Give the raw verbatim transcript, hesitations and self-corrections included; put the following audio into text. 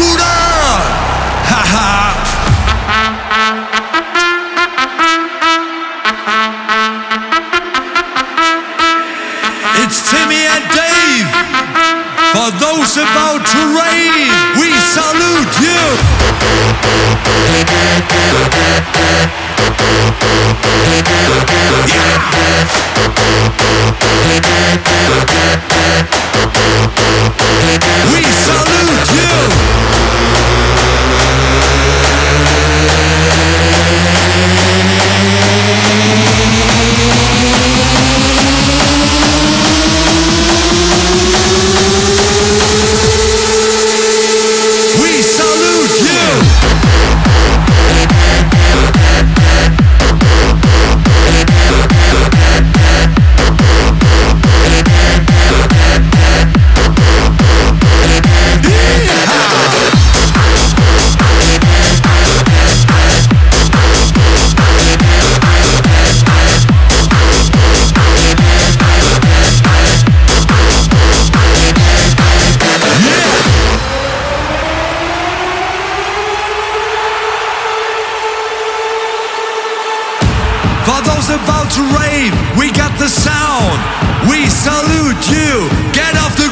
Bruder! Haha! It's Timmy and Dave. For those about to rave, we salute you. Yeah. We salute you. For those about to rave, we got the sound. We salute you. Get off the